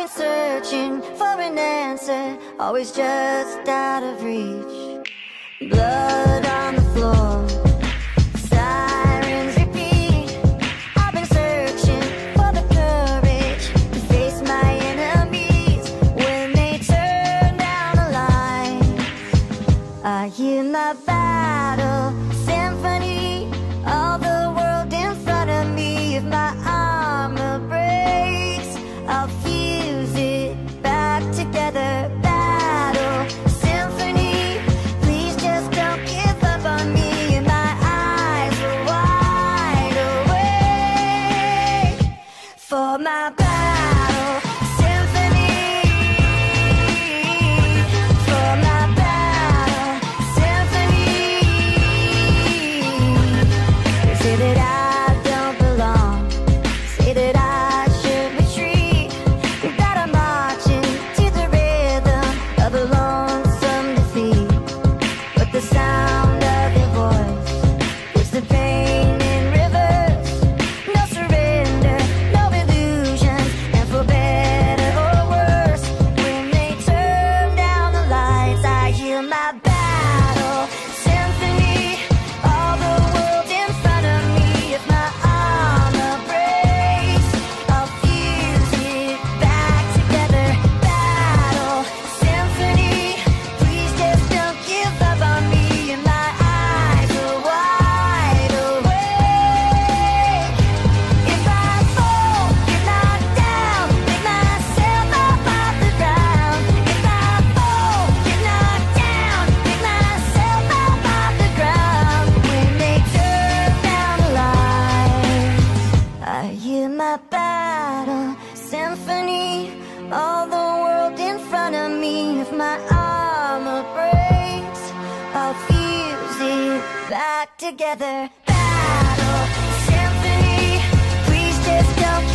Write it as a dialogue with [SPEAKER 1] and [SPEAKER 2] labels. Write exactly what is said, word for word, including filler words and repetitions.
[SPEAKER 1] been searching for an answer, always just out of reach. Blood on the floor, sirens repeat. I've been searching for the courage to face my enemies when they turn down the lights. I hear my battle symphony, all the world in front of me. If my armor breaks, I'll fuse it back together. Battle symphony, please just don't give up on me. And my eyes are wide awake for my battle symphony, for my battle symphony. They say that I don't belong, say that I should retreat, that I'm marching to the rhythm of a lonesome defeat. But the sound of your voice is the pain in reverse. No surrender, no illusions, and for better or worse, when they turn down the lights, I hear my battle symphony, all the world in front of me. If my armor breaks, I'll fuse it back together. Battle symphony, please just don't give up on me. And my eyes are wide awake. If I fall, get knocked down, pick myself up off the ground. If I fall, get knocked down, pick myself up off the ground. When they turn down the lights, I hear my battle symphony, all the world in front of me. If my armor breaks, I'll fuse it back together. Battle symphony, please just don't